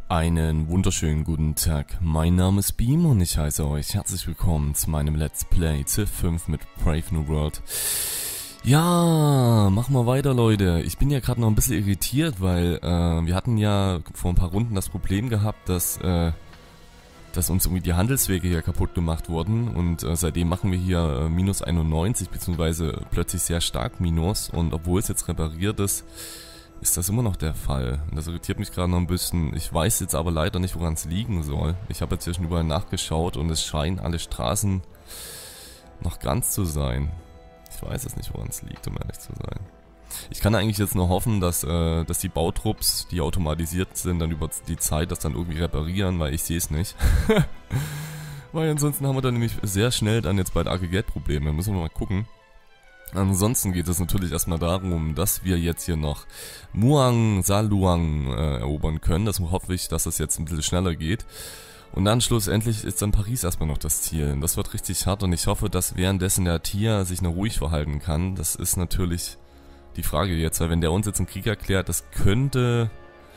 Einen wunderschönen guten Tag, mein Name ist Beam und ich heiße euch herzlich willkommen zu meinem Let's Play Civ 5 mit Brave New World. Ja, machen wir weiter, Leute. Ich bin ja gerade noch ein bisschen irritiert, weil wir hatten ja vor ein paar Runden das Problem gehabt, dass uns irgendwie die Handelswege hier kaputt gemacht wurden und seitdem machen wir hier minus 91, beziehungsweise plötzlich sehr stark minus, und obwohl es jetzt repariert ist, ist das immer noch der Fall. Und das irritiert mich gerade noch ein bisschen. Ich weiß jetzt aber leider nicht, woran es liegen soll. Ich habe jetzt hier schon überall nachgeschaut und es scheinen alle Straßen noch ganz zu sein. Ich weiß es nicht, woran es liegt, um ehrlich zu sein. Ich kann eigentlich jetzt nur hoffen, dass die Bautrupps, die automatisiert sind, dann über die Zeit das dann irgendwie reparieren, weil ich sehe es nicht. Weil ansonsten haben wir dann nämlich sehr schnell dann jetzt bald arge Geldprobleme. Müssen wir mal gucken. Ansonsten geht es natürlich erstmal darum, dass wir jetzt hier noch Muang Saluang erobern können. Das hoffe ich, dass das jetzt ein bisschen schneller geht. Und dann schlussendlich ist dann Paris erstmal noch das Ziel. Das wird richtig hart und ich hoffe, dass währenddessen der Tier sich noch ruhig verhalten kann. Das ist natürlich die Frage jetzt, weil wenn der uns jetzt einen Krieg erklärt, das könnte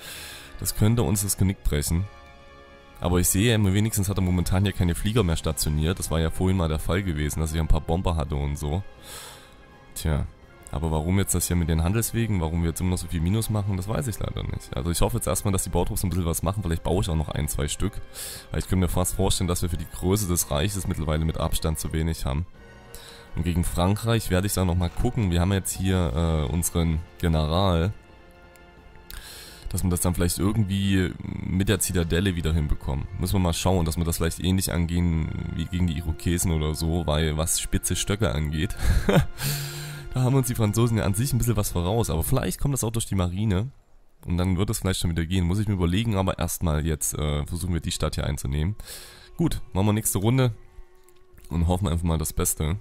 uns das Genick brechen. Aber ich sehe, wenigstens hat er momentan hier keine Flieger mehr stationiert. Das war ja vorhin mal der Fall gewesen, dass ich ein paar Bomber hatte und so. Tja, aber warum jetzt das hier mit den Handelswegen, warum wir jetzt immer noch so viel Minus machen, das weiß ich leider nicht. Also ich hoffe jetzt erstmal, dass die Bautrupps ein bisschen was machen, vielleicht baue ich auch noch ein, zwei Stück. Weil ich könnte mir fast vorstellen, dass wir für die Größe des Reiches mittlerweile mit Abstand zu wenig haben. Und gegen Frankreich werde ich dann nochmal gucken, wir haben jetzt hier unseren General, dass wir das dann vielleicht irgendwie mit der Zitadelle wieder hinbekommen. Müssen wir mal schauen, dass wir das vielleicht ähnlich angehen wie gegen die Irokesen oder so, weil was spitze Stöcke angeht, da haben uns die Franzosen ja an sich ein bisschen was voraus, aber vielleicht kommt das auch durch die Marine und dann wird es vielleicht schon wieder gehen. Muss ich mir überlegen, aber erstmal jetzt versuchen wir die Stadt hier einzunehmen. Gut, machen wir nächste Runde und hoffen einfach mal das Beste.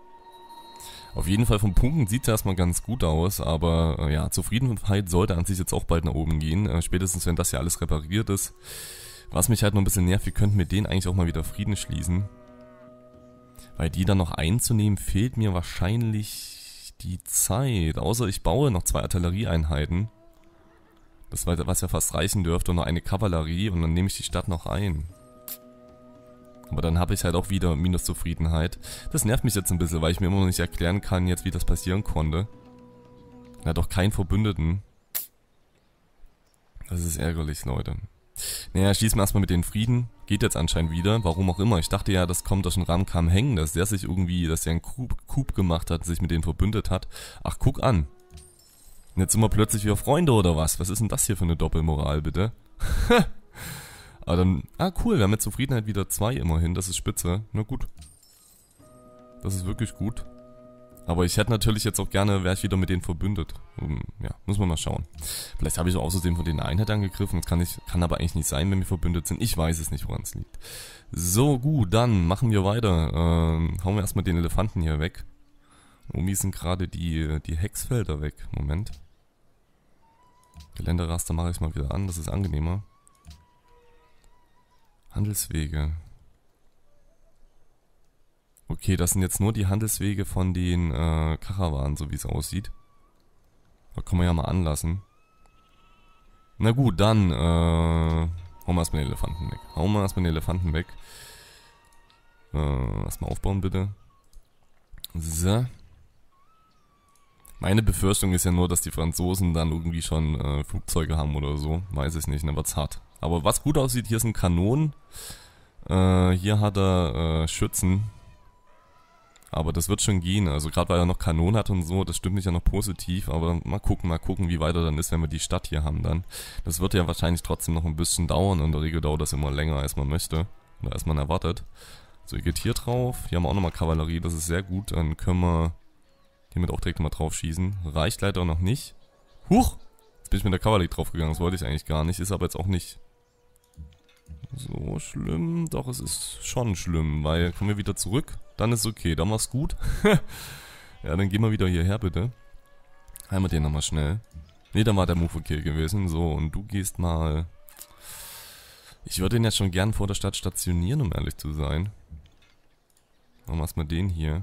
Auf jeden Fall vom Punkten sieht es erstmal ganz gut aus, aber ja, Zufriedenheit sollte an sich jetzt auch bald nach oben gehen, spätestens wenn das hier alles repariert ist. Was mich halt noch ein bisschen nervt, wir könnten mit denen eigentlich auch mal wieder Frieden schließen. Weil die dann noch einzunehmen, fehlt mir wahrscheinlich die Zeit, außer ich baue noch 2 Artillerieeinheiten. Das was ja fast reichen dürfte, und noch eine Kavallerie und dann nehme ich die Stadt noch ein. Aber dann habe ich halt auch wieder Minuszufriedenheit. Das nervt mich jetzt ein bisschen, weil ich mir immer noch nicht erklären kann jetzt, wie das passieren konnte. Er hat doch keinen Verbündeten. Das ist ärgerlich, Leute. Naja, schließen wir erstmal mit den Frieden. Geht jetzt anscheinend wieder, warum auch immer. Ich dachte ja, das kommt durch den Ramkam Hängen, dass der einen Coup gemacht hat, sich mit denen verbündet hat. Ach, guck an. Und jetzt sind wir plötzlich wieder Freunde oder was? Was ist denn das hier für eine Doppelmoral, bitte? Aber dann, cool, wir haben mit Zufriedenheit wieder 2 immerhin, das ist spitze. Na gut. Das ist wirklich gut. Aber ich hätte natürlich jetzt auch gerne, wäre ich wieder mit denen verbündet. Ja, muss man mal schauen. Vielleicht habe ich auch außerdem von denen eine Einheit angegriffen, das kann aber eigentlich nicht sein, wenn wir verbündet sind. Ich weiß es nicht, woran es liegt. So, gut, dann machen wir weiter. Hauen wir erstmal den Elefanten hier weg. Omi sind gerade die Hexfelder weg. Moment. Geländeraster mache ich mal wieder an, das ist angenehmer. Handelswege. Okay, das sind jetzt nur die Handelswege von den Karawanen, so wie es aussieht. Da kann man ja mal anlassen. Na gut, dann hauen wir erstmal den Elefanten weg. Erstmal aufbauen, bitte. So. Meine Befürchtung ist ja nur, dass die Franzosen dann irgendwie schon Flugzeuge haben oder so. Weiß ich nicht, dann wird's hart. Aber was gut aussieht, hier sind Kanonen. Hier hat er Schützen. Aber das wird schon gehen. Also gerade weil er noch Kanonen hat und so, das stimmt mich ja noch positiv. Aber mal gucken, wie weit er dann ist, wenn wir die Stadt hier haben dann. Das wird ja wahrscheinlich trotzdem noch ein bisschen dauern. In der Regel dauert das immer länger, als man möchte. Oder als man erwartet. So, ihr geht hier drauf. Hier haben wir auch nochmal Kavallerie, das ist sehr gut. Dann können wir hiermit auch direkt mal drauf schießen. Reicht leider noch nicht. Huch! Jetzt bin ich mit der Kavallerie draufgegangen, das wollte ich eigentlich gar nicht. Ist aber jetzt auch nicht so schlimm. Doch, es ist schon schlimm, weil kommen wir wieder zurück. Dann ist es okay, dann war's gut. Ja, dann gehen wir wieder hierher, bitte. Heilen wir den nochmal schnell. Ne, dann war der Move okay gewesen. So, und du gehst mal... Ich würde den jetzt schon gern vor der Stadt stationieren, um ehrlich zu sein. Machen wir erstmal den hier.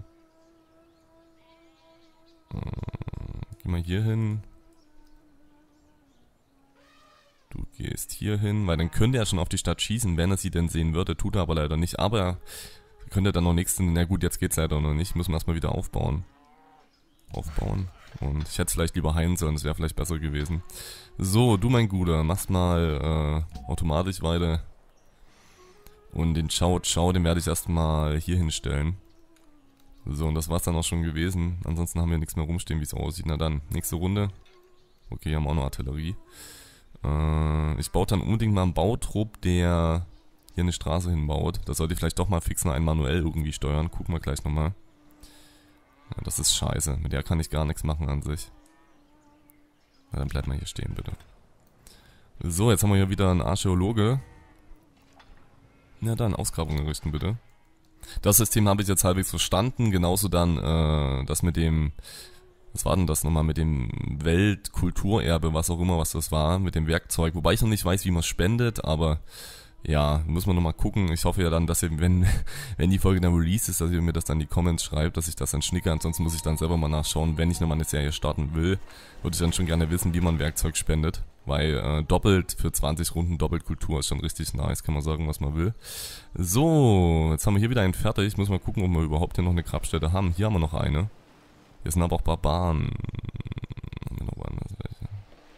Geh mal hier hin. Du gehst hier hin, weil dann könnte er schon auf die Stadt schießen, wenn er sie denn sehen würde. Tut er aber leider nicht. Aber er könnte dann noch nächsten... Na gut, jetzt geht's leider noch nicht. Müssen wir erstmal wieder aufbauen. Und ich hätte es vielleicht lieber heilen sollen, das wäre vielleicht besser gewesen. So, du mein Guter, machst mal automatisch weiter. Und den Chow, den werde ich erstmal hier hinstellen. So, und das war's dann auch schon gewesen. Ansonsten haben wir nichts mehr rumstehen, wie es aussieht. Na dann, nächste Runde. Okay, hier haben wir auch noch Artillerie. Ich baue dann unbedingt mal einen Bautrupp, der hier eine Straße hinbaut. Da sollte ich vielleicht doch mal fix noch einen manuell irgendwie steuern. Gucken wir gleich nochmal. Ja, das ist scheiße. Mit der kann ich gar nichts machen an sich. Na, dann bleib mal hier stehen, bitte. So, jetzt haben wir hier wieder einen Archäologe. Na dann, Ausgrabungen errichten, bitte. Das System habe ich jetzt halbwegs verstanden. Genauso dann das mit dem... Was war denn das nochmal mit dem Weltkulturerbe, was auch immer, was das war, mit dem Werkzeug. Wobei ich noch nicht weiß, wie man es spendet, aber ja, muss man nochmal gucken. Ich hoffe ja dann, dass ihr, wenn die Folge dann released ist, dass ihr mir das dann in die Comments schreibt, dass ich das dann schnicke. Ansonsten muss ich dann selber mal nachschauen, wenn ich nochmal eine Serie starten will, würde ich dann schon gerne wissen, wie man Werkzeug spendet. Weil doppelt für 20 Runden doppelt Kultur ist schon richtig nice, kann man sagen, was man will. So, jetzt haben wir hier wieder einen fertig. Ich muss mal gucken, ob wir überhaupt hier noch eine Grabstätte haben. Hier haben wir noch eine. Hier sind aber auch Barbaren. Haben wir noch woanders welche?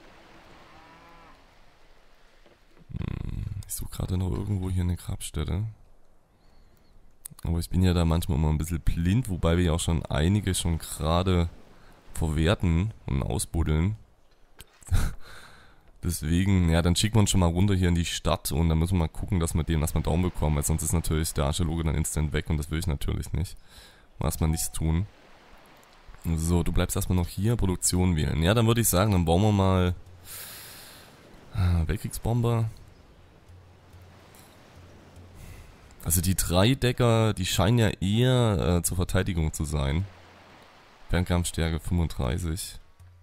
Ich suche gerade noch irgendwo hier eine Grabstätte. Aber ich bin ja da manchmal immer ein bisschen blind, wobei wir ja auch schon einige schon gerade verwerten und ausbuddeln. Deswegen, ja, dann schicken wir uns schon mal runter hier in die Stadt und dann müssen wir mal gucken, dass wir dem erstmal Daumen bekommen, weil sonst ist natürlich der Archäologe dann instant weg und das will ich natürlich nicht. Was man nichts tun. So, du bleibst erstmal noch hier, Produktion wählen. Ja, dann würde ich sagen, dann bauen wir mal Weltkriegsbomber. Also die Dreidecker, die scheinen ja eher zur Verteidigung zu sein. Fernkampfstärke 35.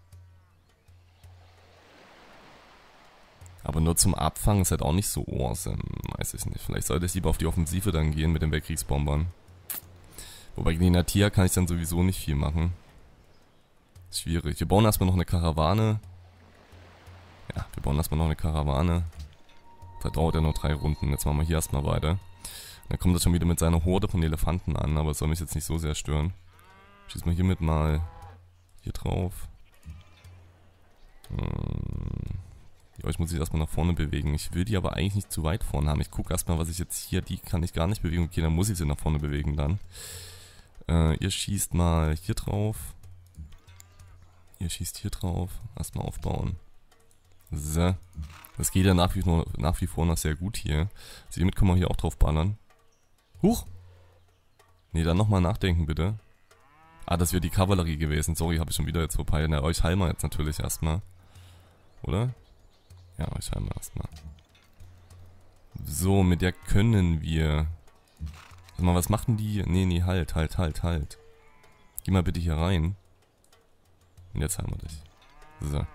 Aber nur zum Abfangen ist halt auch nicht so awesome, weiß ich nicht. Vielleicht sollte ich lieber auf die Offensive dann gehen mit den Weltkriegsbombern. Wobei gegen die Natia kann ich dann sowieso nicht viel machen. Schwierig. Wir bauen erstmal noch eine Karawane. Ja, wir bauen erstmal noch eine Karawane. Da dauert ja nur 3 Runden. Jetzt machen wir hier erstmal weiter. Dann kommt das schon wieder mit seiner Horde von Elefanten an, aber es soll mich jetzt nicht so sehr stören. Schieß mal hiermit mal hier drauf. Ja, ich muss mich erstmal nach vorne bewegen. Ich will die aber eigentlich nicht zu weit vorne haben. Ich gucke erstmal, was ich jetzt hier... Die kann ich gar nicht bewegen. Okay, dann muss ich sie nach vorne bewegen dann. Ihr schießt mal hier drauf. Ihr schießt hier drauf. Erstmal aufbauen. So. Das geht ja nach wie vor noch sehr gut hier. Also hiermit können wir hier auch drauf ballern. Huch! Ne, dann nochmal nachdenken bitte. Ah, das wäre die Kavallerie gewesen. Sorry, habe ich schon wieder jetzt verpeilt. Na, euch heilen wir jetzt natürlich erstmal. Oder? Ja, euch heilen wir erstmal. So, mit der können wir... Sag mal, was machen die? Nee, halt. Geh mal bitte hier rein. Und jetzt heilen wir dich. So.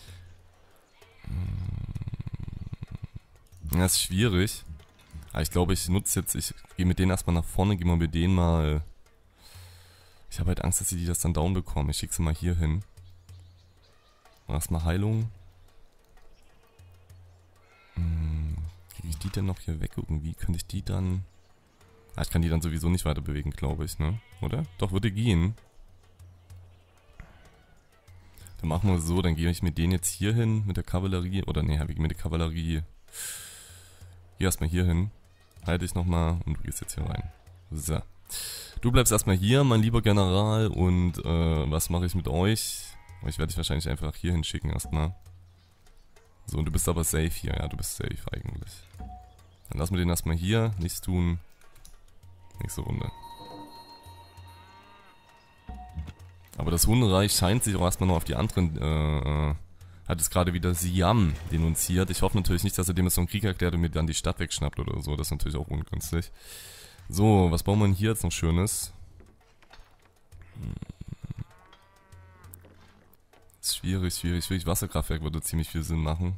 Das ist schwierig. Aber ich glaube, ich nutze jetzt... Ich gehe mit denen erstmal nach vorne, gehe mal mit denen mal... Ich habe halt Angst, dass sie das dann down bekommen. Ich schicke sie mal hier hin. Erstmal Heilung. Kriege ich die denn noch hier weg irgendwie? Könnte ich die dann... Ah, ich kann die dann sowieso nicht weiter bewegen, glaube ich, ne? Oder? Doch, würde gehen. Dann machen wir es so, dann gehe ich mit denen jetzt hier hin, mit der Kavallerie. Oder ne, wir gehen mit der Kavallerie. Geh erstmal hier hin. Halte ich nochmal und du gehst jetzt hier rein. So. Du bleibst erstmal hier, mein lieber General. Und was mache ich mit euch? Ich werde dich wahrscheinlich einfach hier hinschicken erstmal. So, und du bist aber safe hier. Ja, du bist safe eigentlich. Dann lassen wir den erstmal hier. Nichts tun. Nächste Runde. Aber das Hundereich scheint sich auch erstmal noch auf die anderen, hat es gerade wieder Siam denunziert. Ich hoffe natürlich nicht, dass er dem jetzt so einen Krieg erklärt und mir dann die Stadt wegschnappt oder so. Das ist natürlich auch ungünstig. So, was bauen wir denn hier jetzt noch Schönes? Ist schwierig. Wasserkraftwerk würde ziemlich viel Sinn machen.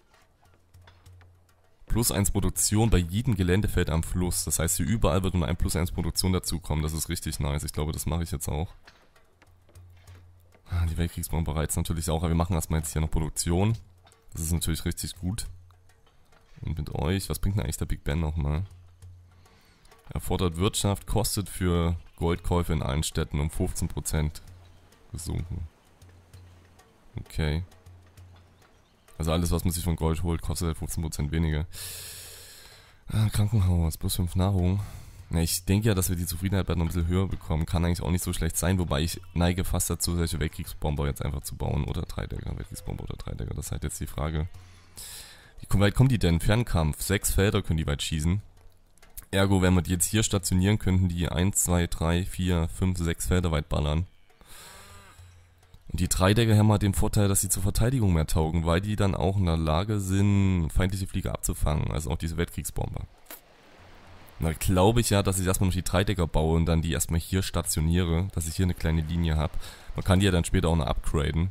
+1 Produktion bei jedem Geländefeld am Fluss. Das heißt, hier überall wird nur ein +1 Produktion dazukommen. Das ist richtig nice. Ich glaube, das mache ich jetzt auch. Die Weltkriegsbomber reizt natürlich auch. Aber wir machen erstmal jetzt hier noch Produktion. Das ist natürlich richtig gut. Und mit euch, was bringt denn eigentlich der Big Ben nochmal? Erfordert Wirtschaft, kostet für Goldkäufe in allen Städten um 15% gesunken. Okay. Also alles, was man sich von Gold holt, kostet halt 15% weniger. Krankenhaus, plus 5 Nahrung. Ja, ich denke ja, dass wir die Zufriedenheit bald noch ein bisschen höher bekommen. Kann eigentlich auch nicht so schlecht sein, wobei ich neige fast dazu, solche Weltkriegsbomber jetzt einfach zu bauen. Oder Dreidecker, Weltkriegsbomber oder Dreidecker, das ist halt jetzt die Frage. Wie weit kommen die denn? Fernkampf, 6 Felder können die weit schießen. Ergo, wenn wir die jetzt hier stationieren, könnten die 1, 2, 3, 4, 5, 6 Felder weit ballern. Und die Dreidecker haben halt den Vorteil, dass sie zur Verteidigung mehr taugen, weil die dann auch in der Lage sind, feindliche Flieger abzufangen, also auch diese Weltkriegsbomber. Und da glaube ich ja, dass ich erstmal noch die Dreidecker baue und dann die erstmal hier stationiere, dass ich hier eine kleine Linie habe. Man kann die ja dann später auch noch upgraden.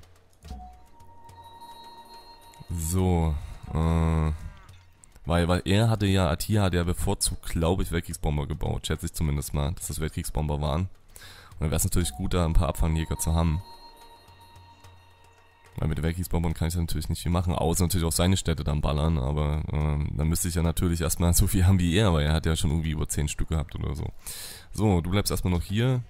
So, weil er hatte ja, Attia hat ja bevorzugt, glaube ich, Weltkriegsbomber gebaut, schätze ich zumindest mal, dass das Weltkriegsbomber waren. Und dann wäre es natürlich gut, da ein paar Abfangjäger zu haben. Weil mit den Weltkriegsbombern kann ich natürlich nicht viel machen, außer natürlich auch seine Städte dann ballern, aber dann müsste ich ja natürlich erstmal so viel haben wie er, weil er hat ja schon irgendwie über 10 Stück gehabt oder so. So, du bleibst erstmal noch hier.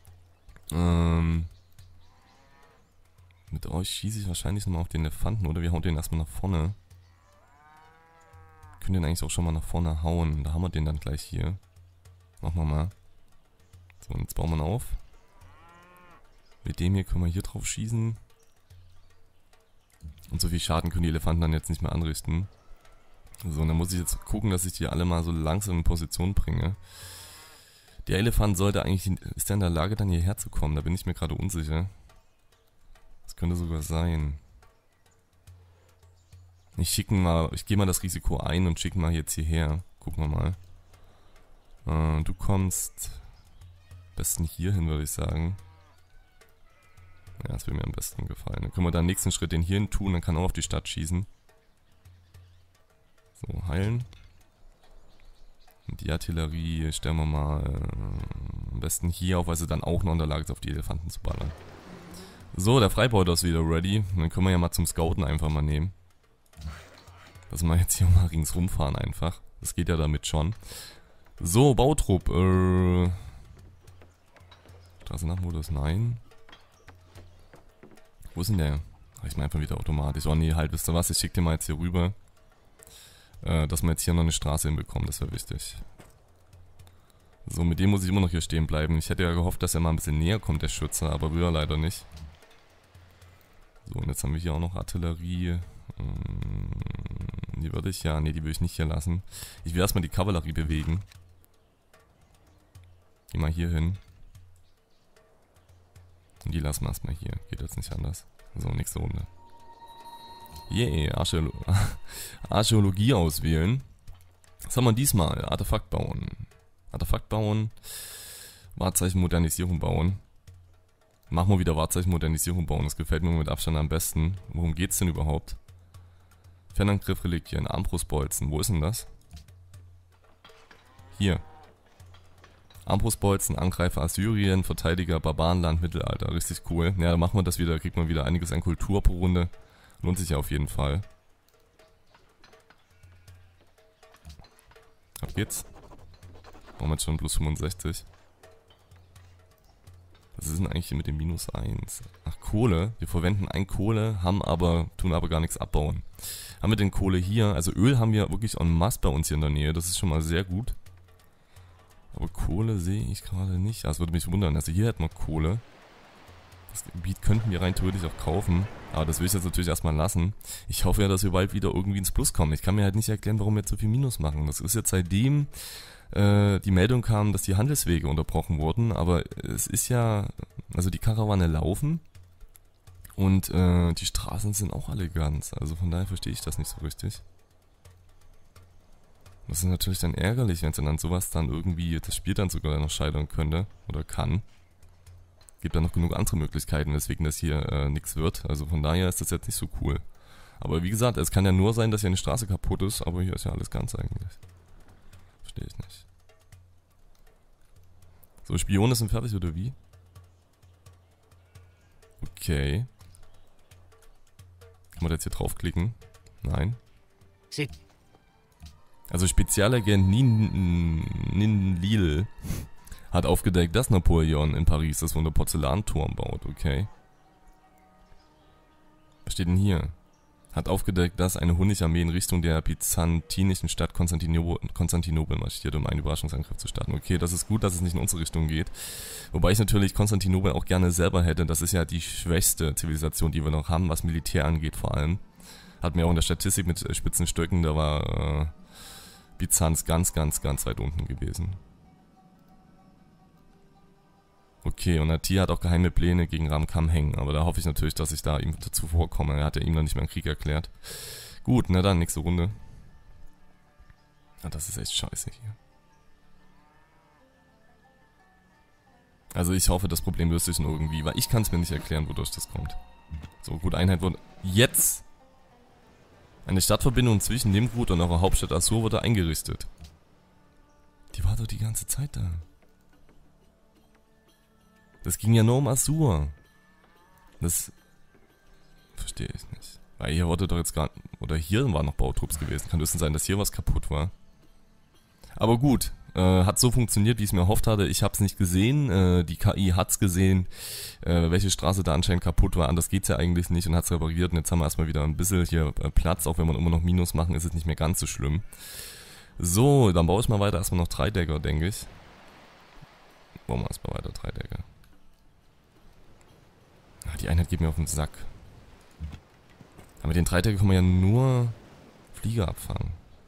Mit euch schieße ich wahrscheinlich nochmal auf den Elefanten, oder wir hauen den erstmal nach vorne. Können den eigentlich auch schon mal nach vorne hauen, da haben wir den dann gleich hier. Machen wir mal. So, und jetzt bauen wir ihn auf. Mit dem hier können wir hier drauf schießen. Und so viel Schaden können die Elefanten dann jetzt nicht mehr anrichten. So, und dann muss ich jetzt gucken, dass ich die alle mal so langsam in Position bringe. Der Elefant sollte eigentlich, ist der in der Lage dann hierher zu kommen? Da bin ich mir gerade unsicher. Das könnte sogar sein. Ich gehe mal das Risiko ein und schicke mal jetzt hierher. Gucken wir mal. Du kommst am besten hier hin, würde ich sagen. Ja, das würde mir am besten gefallen. Dann können wir dann nächsten Schritt den hier hin tun, dann kann er auch auf die Stadt schießen. So, heilen. Und die Artillerie stellen wir mal am besten hier auf, weil sie dann auch noch in der Lage ist, auf die Elefanten zu ballern. So, der Freibeuter ist wieder ready. Dann können wir ja mal zum Scouten einfach mal nehmen. Dass wir jetzt hier mal ringsrum fahren einfach. Das geht ja damit schon. So, Bautrupp. Straße nach Modus, nein. Wo ist denn der? Ich meine einfach wieder automatisch. Oh nee, halt, wisst ihr was? Ich schicke den mal jetzt hier rüber. Dass wir jetzt hier noch eine Straße hinbekommen, das wäre wichtig. So, mit dem muss ich immer noch hier stehen bleiben. Ich hätte ja gehofft, dass er mal ein bisschen näher kommt, der Schütze, aber will er leider nicht. So, und jetzt haben wir hier auch noch Artillerie. Die würde ich ja, nee, die würde ich nicht hier lassen. Ich will erstmal die Kavallerie bewegen. Geh mal hier hin. Und die lassen wir erstmal hier. Geht jetzt nicht anders. So, nächste Runde. Yeah, Archäologie auswählen. Was haben wir diesmal? Artefakt bauen. Artefakt bauen. Wahrzeichen Modernisierung bauen. Machen wir wieder Wahrzeichen Modernisierung bauen. Das gefällt mir mit Abstand am besten. Worum geht's denn überhaupt? Fernangriff Reliquien, Armbrustbolzen. Wo ist denn das? Hier. Armbrustbolzen, Angreifer Assyrien, Verteidiger Barbarenland, Mittelalter. Richtig cool. Ja, dann machen wir das wieder. Kriegt man wieder einiges an Kultur pro Runde. Lohnt sich ja auf jeden Fall. Ab geht's. Brauchen wir jetzt schon plus 65. Was ist denn eigentlich hier mit dem minus 1? Ach, Kohle. Wir verwenden ein Kohle, tun aber gar nichts abbauen. Haben wir denn Kohle hier? Also Öl haben wir wirklich en masse bei uns hier in der Nähe. Das ist schon mal sehr gut. Aber Kohle sehe ich gerade nicht. Das würde mich wundern. Also hier hätten wir Kohle. Das Gebiet könnten wir rein theoretisch auch kaufen. Aber das will ich jetzt natürlich erstmal lassen. Ich hoffe ja, dass wir bald wieder irgendwie ins Plus kommen. Ich kann mir halt nicht erklären, warum wir jetzt so viel Minus machen. Das ist jetzt seitdem die Meldung kam, dass die Handelswege unterbrochen wurden. Aber es ist ja... Also die Karawane laufen. Und die Straßen sind auch alle ganz. Also von daher verstehe ich das nicht so richtig. Das ist natürlich dann ärgerlich, wenn es dann sowas dann irgendwie das Spiel dann sogar noch scheitern könnte. Oder kann. Gibt dann noch genug andere Möglichkeiten, weswegen das hier nichts wird. Also von daher ist das jetzt nicht so cool. Aber wie gesagt, es kann ja nur sein, dass hier eine Straße kaputt ist, aber hier ist ja alles ganz eigentlich. Verstehe ich nicht. So, Spione sind fertig oder wie? Okay. Kann man da jetzt hier draufklicken? Nein. Sie Also Spezialagent Ninlil hat aufgedeckt, dass Napoleon in Paris das wunde Porzellanturm baut, okay. Was steht denn hier? Hat aufgedeckt, dass eine Honigarmee in Richtung der byzantinischen Stadt Konstantinopel marschiert, um einen Überraschungsangriff zu starten. Okay, das ist gut, dass es nicht in unsere Richtung geht. Wobei ich natürlich Konstantinopel auch gerne selber hätte. Das ist ja die schwächste Zivilisation, die wir noch haben, was Militär angeht vor allem. Hatten wir auch in der Statistik mit spitzen Stöcken, da war Byzanz ganz weit unten gewesen. Okay, und Natir hat auch geheime Pläne gegen Ramkam hängen, aber da hoffe ich natürlich, dass ich da ihm dazu vorkomme. Er hat ja ihm noch nicht mehr einen Krieg erklärt. Gut, na dann, nächste Runde. Ah, das ist echt scheiße hier. Also ich hoffe, das Problem löst sich irgendwie, weil ich kann es mir nicht erklären, wodurch das kommt. So, gut, Einheit wurde... Jetzt! Eine Stadtverbindung zwischen Nimrud und eurer Hauptstadt Assur wurde eingerichtet. Die war doch die ganze Zeit da. Das ging ja nur um Assur. Das verstehe ich nicht. Weil hier wurde doch jetzt gerade... Oder hier waren noch Bautrupps gewesen. Kann höchstens sein, dass hier was kaputt war. Aber gut. Hat so funktioniert, wie ich es mir erhofft hatte. Ich habe es nicht gesehen. Die KI hat es gesehen. Welche Straße da anscheinend kaputt war. Anders geht es ja eigentlich nicht. Und hat es repariert. Und jetzt haben wir erstmal wieder ein bisschen hier Platz. Auch wenn wir immer noch Minus machen, ist es nicht mehr ganz so schlimm. So, dann baue ich mal weiter. Erstmal noch 3 Dagger, denke ich. Bauen wir erstmal weiter 3 Dagger. Die Einheit geht mir auf den Sack. Aber mit den 3 Dagger können wir ja nur Flieger abfangen.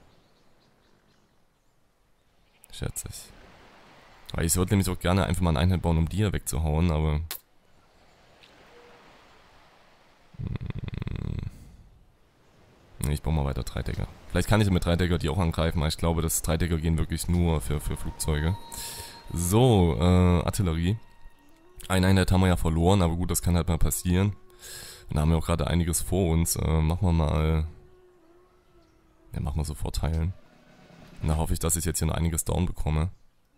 Schätze ich. Weil ich würde nämlich auch gerne einfach mal eine Einheit bauen, um die hier wegzuhauen, aber... Nee, ich baue mal weiter 3 Dagger. Vielleicht kann ich mit 3 Dagger die auch angreifen, aber ich glaube, dass 3 Dagger gehen wirklich nur für Flugzeuge. So, Artillerie. Eine Einheit haben wir ja verloren, aber gut, das kann halt mal passieren. Und da haben wir auch gerade einiges vor uns. Machen wir mal... Ja, machen wir sofort heilen. Und da hoffe ich, dass ich jetzt hier noch einiges down bekomme.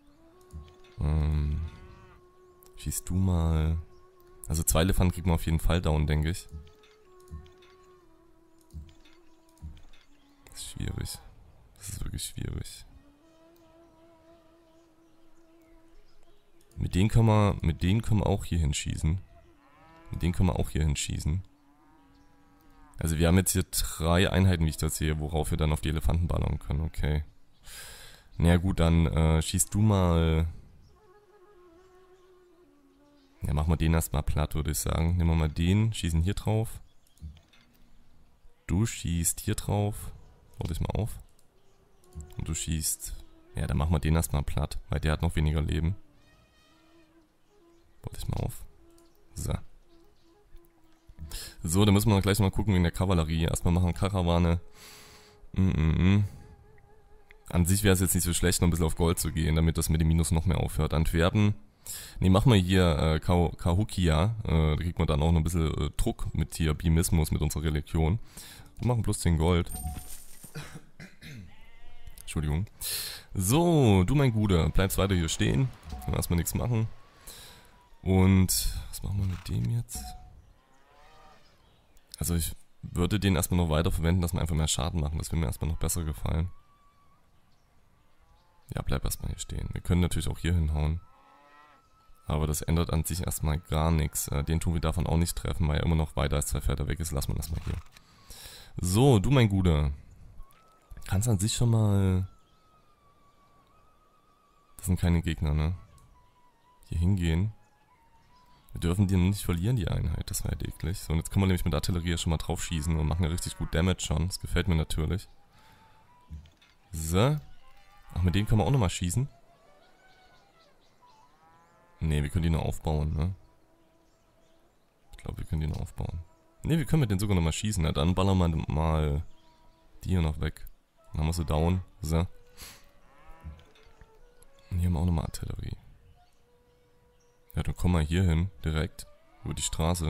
Schießt du mal... Also 2 Elefanten kriegen wir auf jeden Fall down, denke ich. Das ist schwierig. Das ist wirklich schwierig. Mit denen können wir auch hier hinschießen. Mit denen können wir auch hier hinschießen. Also wir haben jetzt hier 3 Einheiten, wie ich das sehe, worauf wir dann auf die Elefanten ballern können, okay. Naja gut, dann schießt du mal... Ja, machen wir den erstmal platt, würde ich sagen. Nehmen wir mal den, schießen hier drauf. Du schießt hier drauf. Hol dich mal auf. Und du schießt... Ja, dann machen wir den erstmal platt, weil der hat noch weniger Leben. Hol dich mal auf. So. So, dann müssen wir gleich mal gucken wegen der Kavallerie. Erstmal machen Karawane. An sich wäre es jetzt nicht so schlecht, noch ein bisschen auf Gold zu gehen, damit das mit dem Minus noch mehr aufhört. Antwerpen. Ne, machen wir hier Kahukia. Da kriegt man dann auch noch ein bisschen Druck mit hier Bimismus, mit unserer Religion. Wir machen plus 10 Gold. Entschuldigung. So, du mein Guter, bleibst weiter hier stehen. Können wir erstmal nichts machen. Und was machen wir mit dem jetzt? Also ich würde den erstmal noch weiter verwenden, dass wir einfach mehr Schaden machen. Das würde mir erstmal noch besser gefallen. Ja, bleib erstmal hier stehen. Wir können natürlich auch hier hinhauen. Aber das ändert an sich erstmal gar nichts. Den tun wir davon auch nicht treffen, weil er immer noch weiter als 2 Pferde weg ist. Lassen wir das mal hier. So, du mein Guter. Kannst an sich schon mal... Das sind keine Gegner, ne? Hier hingehen. Wir dürfen die noch nicht verlieren, die Einheit. Das war halt eklig. So, und jetzt können wir nämlich mit Artillerie schon mal drauf schießen und machen ja richtig gut Damage schon. Das gefällt mir natürlich. So. Ach, mit denen können wir auch nochmal schießen. Ne, wir können die nur aufbauen, ne? Ich glaube, wir können die nur aufbauen. Ne, wir können mit denen sogar nochmal schießen. Na, dann ballern wir mal die hier noch weg. Dann haben wir sie down. So. Und hier haben wir auch nochmal Artillerie. Ja, dann kommen wir hier hin, direkt. Über die Straße.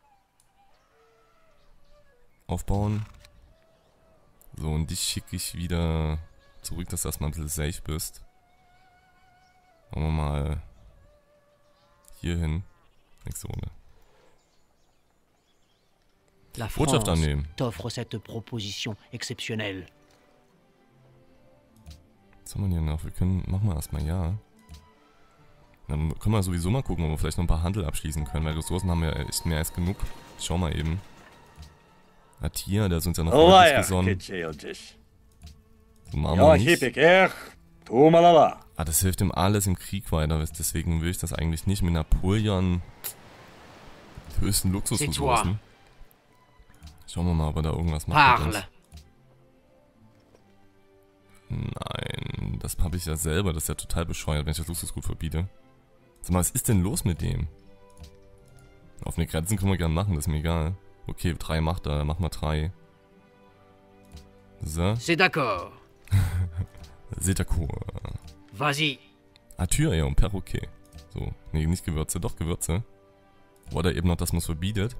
Aufbauen. So, und dich schicke ich wieder zurück, dass du erstmal ein bisschen safe bist. Machen wir mal hier hin. Nächste Runde. La Botschaft France annehmen. t'offre cette proposition exceptionnelle. Was haben wir hier noch? Machen wir erstmal ja. Dann können wir sowieso mal gucken, ob wir vielleicht noch ein paar Handel abschließen können, weil Ressourcen haben wir echt mehr als genug. Ich schau mal eben. Atia, der ist uns ja noch freundlich gesonnen. So machen wir nicht. Ah, das hilft ihm alles im Krieg weiter, deswegen will ich das eigentlich nicht mit Napoleon. Die höchsten Luxusressourcen. Schauen wir mal, ob er da irgendwas macht. Parle. Nein, das habe ich ja selber, das ist ja total bescheuert, wenn ich das Luxusgut verbiete. Sag mal, was ist denn los mit dem? Offene Grenzen können wir gerne machen, das ist mir egal. Okay, 3 macht er, dann machen wir 3. So. C'est d'accord. C'est d'accord. Vas-y. Tür, ja, und Perroquet. So, nee, nicht Gewürze, doch Gewürze. Oder eben noch, dass man es verbietet.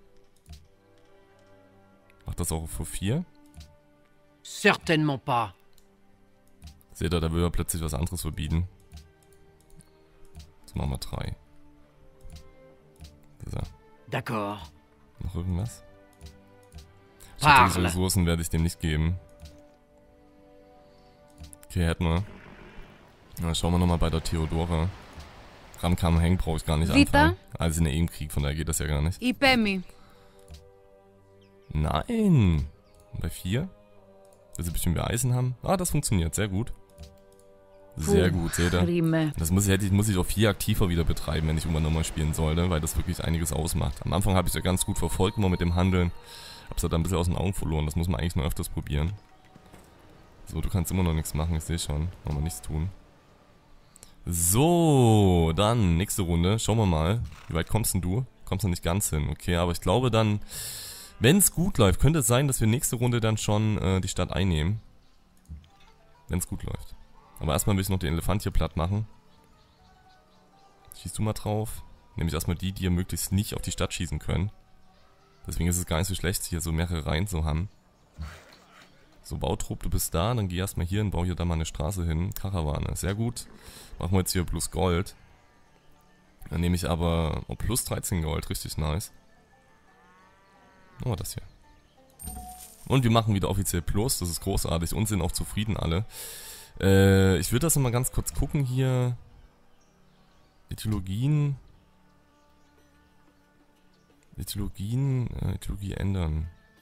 Macht das auch für 4? Certainement pas. Seht ihr, da will er plötzlich was anderes verbieten. So machen wir 3. So. D'accord. Noch irgendwas? Diese Parle. Ressourcen werde ich dem nicht geben. Okay, hätten wir. Na, schauen wir nochmal bei der Theodora. Ramkam hängen brauche ich gar nicht anfangen. Also sind ja eh im Krieg, von daher geht das ja gar nicht. Ipemi. Nein! Bei 4? Dass sie bestimmt mehr Eisen haben. Ah, das funktioniert, sehr gut. Sehr gut, seht ihr. Rime. Das muss ich auf 4 aktiver wieder betreiben, wenn ich irgendwann nochmal spielen sollte, weil das wirklich einiges ausmacht. Am Anfang habe ich es ja ganz gut verfolgt, immer mit dem Handeln. Hab's ja dann ein bisschen aus den Augen verloren, das muss man eigentlich nur öfters probieren. So, du kannst immer noch nichts machen, ich sehe schon. Wollen wir nichts tun. So, dann nächste Runde. Schauen wir mal. Wie weit kommst denn du? Kommst du nicht ganz hin, okay, aber ich glaube dann, wenn es gut läuft, könnte es sein, dass wir nächste Runde dann schon die Stadt einnehmen. Wenn es gut läuft. Aber erstmal will ich noch den Elefant hier platt machen. Schießt du mal drauf. Nämlich erstmal die hier möglichst nicht auf die Stadt schießen können. Deswegen ist es gar nicht so schlecht, hier so mehrere Reihen zu haben. So, Bautrupp, du bist da. Dann geh erstmal hier und bau hier da mal eine Straße hin. Karawane, sehr gut. Machen wir jetzt hier plus Gold. Dann nehme ich aber plus 13 Gold, richtig nice. Oh, das hier. Und wir machen wieder offiziell plus, das ist großartig und sind auch zufrieden alle. Ich würde das nochmal ganz kurz gucken hier. Ethnologie ändern.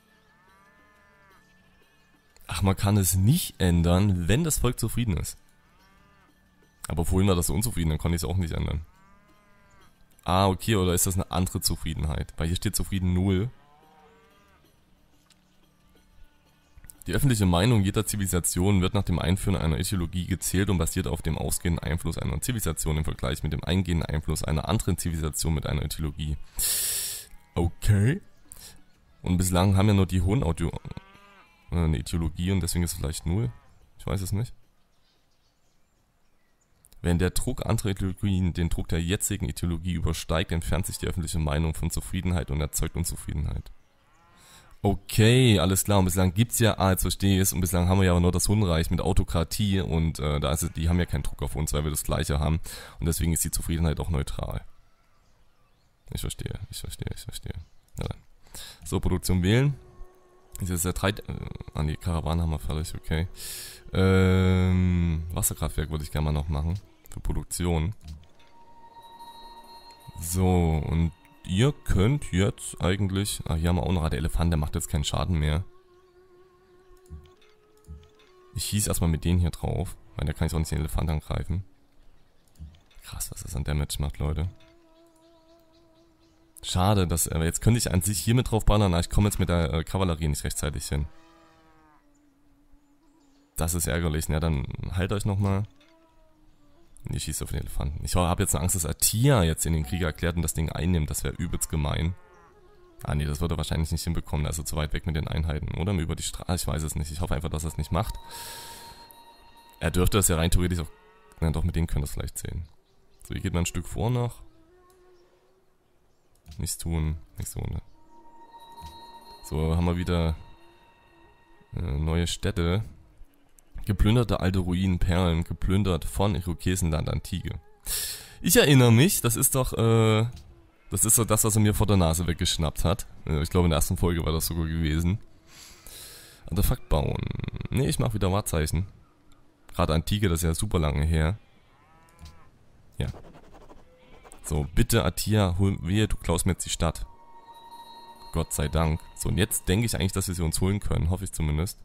Ach, man kann es nicht ändern, wenn das Volk zufrieden ist. Aber vorhin war das so unzufrieden, dann konnte ich es auch nicht ändern. Ah, okay, oder ist das eine andere Zufriedenheit? Weil hier steht zufrieden 0. Die öffentliche Meinung jeder Zivilisation wird nach dem Einführen einer Ideologie gezählt und basiert auf dem ausgehenden Einfluss einer Zivilisation im Vergleich mit dem eingehenden Einfluss einer anderen Zivilisation mit einer Ideologie. Okay. Und bislang haben ja nur die hohen eine Ideologie und deswegen ist es vielleicht 0. Ich weiß es nicht. Wenn der Druck anderer Ideologien den Druck der jetzigen Ideologie übersteigt, entfernt sich die öffentliche Meinung von Zufriedenheit und erzeugt Unzufriedenheit. Okay, alles klar. Und bislang gibt's ja, jetzt verstehe ich es, und bislang haben wir ja aber nur das Hunreich mit Autokratie und die haben ja keinen Druck auf uns, weil wir das Gleiche haben. Und deswegen ist die Zufriedenheit auch neutral. Ich verstehe. Ja, dann. So, Produktion wählen. Das ist ja 3. Die Karawane haben wir fertig, okay. Wasserkraftwerk würde ich gerne mal noch machen. Für Produktion. So, und ihr könnt jetzt eigentlich... Ah, hier haben wir auch noch der Elefant, der macht jetzt keinen Schaden mehr. Ich schieße erstmal mit denen hier drauf, weil da kann ich auch nicht den Elefant angreifen. Krass, was das an Damage macht, Leute. Schade, dass... jetzt könnte ich an sich hier mit drauf ballern, aber ich komme jetzt mit der Kavallerie nicht rechtzeitig hin. Das ist ärgerlich. Na, dann halt euch nochmal. Ihr schießt auf den Elefanten. Ich habe jetzt eine Angst, dass Atia jetzt in den Krieg erklärt und das Ding einnimmt. Das wäre übelst gemein. Ah nee, das wird er wahrscheinlich nicht hinbekommen. Also zu weit weg mit den Einheiten. Oder über die Straße. Ich weiß es nicht. Ich hoffe einfach, dass er es nicht macht. Er dürfte das ja rein theoretisch auch... Na doch, mit denen können das vielleicht sehen. So, hier geht man ein Stück vor noch. Nichts tun. Nächste Runde. So, haben wir wieder neue Städte. Geplünderte alte Ruinen, Perlen, geplündert von Irokesenland Antike. Ich erinnere mich, das ist doch Das ist so das, was er mir vor der Nase weggeschnappt hat. Ich glaube, in der ersten Folge war das sogar gewesen. Artefakt bauen. Ne, ich mache wieder Wahrzeichen. Gerade Antike, das ist ja super lange her. Ja. So, bitte Atia, wehe, du klaust mir jetzt die Stadt. Gott sei Dank. So, und jetzt denke ich eigentlich, dass wir sie uns holen können. Hoffe ich zumindest.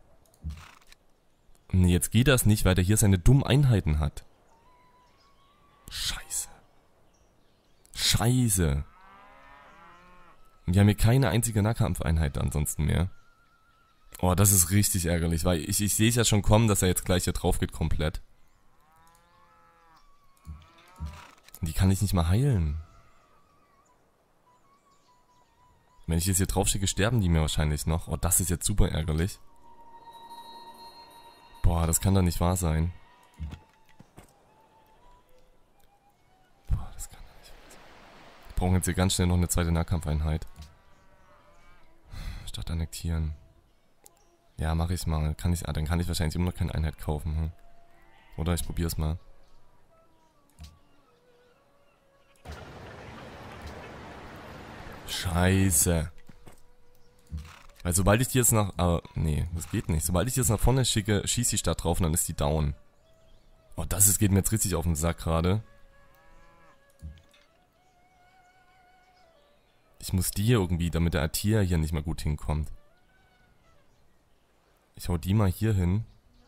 Nee, jetzt geht das nicht, weil der hier seine dummen Einheiten hat. Scheiße. Scheiße. Wir haben hier keine einzige Nahkampfeinheit ansonsten mehr. Oh, das ist richtig ärgerlich, weil ich sehe es ja schon kommen, dass er jetzt gleich hier drauf geht komplett. Die kann ich nicht mal heilen. Wenn ich jetzt hier drauf schicke, sterben die mir wahrscheinlich noch. Oh, das ist jetzt super ärgerlich. Boah, das kann doch nicht wahr sein. Boah, das kann doch nicht wahr sein. Wir brauchen jetzt hier ganz schnell noch eine zweite Nahkampfeinheit. Statt annektieren. Ja, mache ich mal. Dann kann ich wahrscheinlich immer noch keine Einheit kaufen. Hm? Oder ich probiere es mal. Scheiße. Weil sobald ich die jetzt nach... nee, das geht nicht. Sobald ich die jetzt nach vorne schicke, schießt die Stadt drauf und dann ist die down. Oh, geht mir jetzt richtig auf den Sack gerade. Ich muss die hier irgendwie, damit der Atia hier nicht mal gut hinkommt. Ich hau die mal hier hin.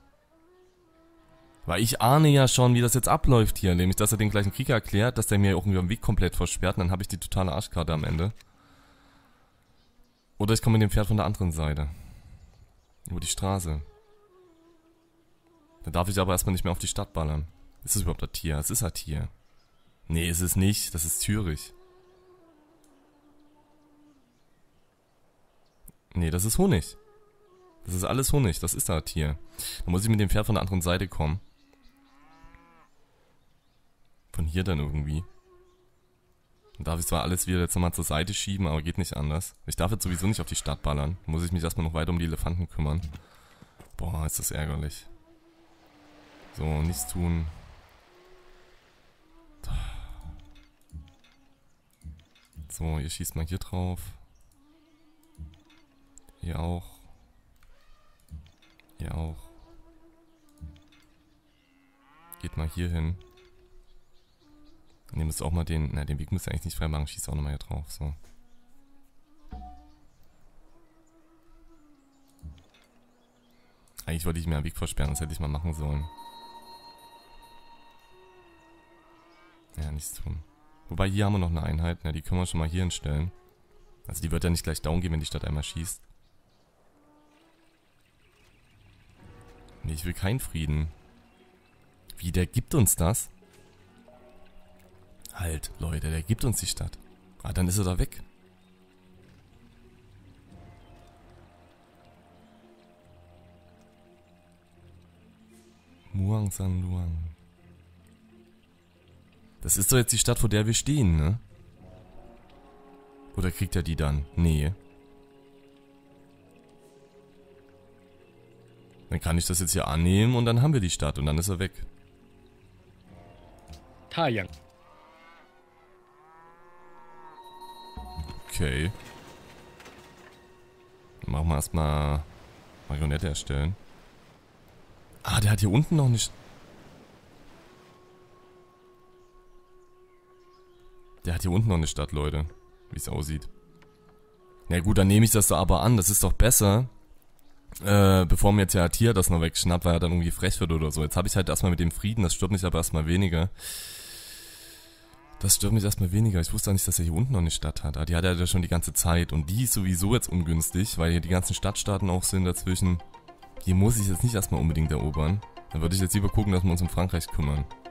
Weil ich ahne ja schon, wie das jetzt abläuft hier. Nämlich, dass er den gleichen Krieg erklärt, dass der mir irgendwie am Weg komplett versperrt. Und dann habe ich die totale Arschkarte am Ende. Oder ich komme mit dem Pferd von der anderen Seite. Über die Straße. Dann darf ich aber erstmal nicht mehr auf die Stadt ballern. Ist das überhaupt Atia? Es ist Atia. Nee, ist es nicht. Das ist Zürich. Nee, das ist Honig. Das ist alles Honig. Das ist der Atia. Da muss ich mit dem Pferd von der anderen Seite kommen. Von hier dann irgendwie. Dann darf ich zwar alles wieder jetzt nochmal zur Seite schieben, aber geht nicht anders. Ich darf jetzt sowieso nicht auf die Stadt ballern. Dann muss ich mich erstmal noch weiter um die Elefanten kümmern. Boah, ist das ärgerlich. So, nichts tun. So, ihr schießt mal hier drauf. Hier auch. Hier auch. Geht mal hier hin. Dann müsst ihr auch mal den... Na, den Weg müsst ihr eigentlich nicht frei machen. Schießt auch nochmal hier drauf. So. Eigentlich wollte ich mir einen Weg versperren. Das hätte ich mal machen sollen. Ja, nichts tun. Wobei, hier haben wir noch eine Einheit. Na, die können wir schon mal hier hinstellen. Also die wird ja nicht gleich down gehen, wenn die Stadt einmal schießt. Nee, ich will keinen Frieden. Wie, der gibt uns das? Halt, Leute, der gibt uns die Stadt. Ah, dann ist er da weg. Muang San Luang. Das ist doch jetzt die Stadt, vor der wir stehen, ne? Oder kriegt er die dann? Nee. Dann kann ich das jetzt hier annehmen und dann haben wir die Stadt und dann ist er weg. Taiyang. Okay. Dann machen wir erstmal Marionette erstellen. Ah, der hat hier unten noch nicht... Der hat hier unten noch eine Stadt, Leute. Wie es aussieht. Na gut, dann nehme ich das da aber an. Das ist doch besser. Bevor mir jetzt der Atia das noch wegschnappt, weil er dann irgendwie frech wird oder so. Jetzt habe ich halt erstmal mit dem Frieden. Das stört mich aber erstmal weniger. Das stört mich erstmal weniger. Ich wusste auch nicht, dass er hier unten noch eine Stadt hat. Aber die hat er ja schon die ganze Zeit. Und die ist sowieso jetzt ungünstig, weil hier die ganzen Stadtstaaten auch sind dazwischen. Hier muss ich jetzt nicht erstmal unbedingt erobern. Dann würde ich jetzt lieber gucken, dass wir uns um Frankreich kümmern.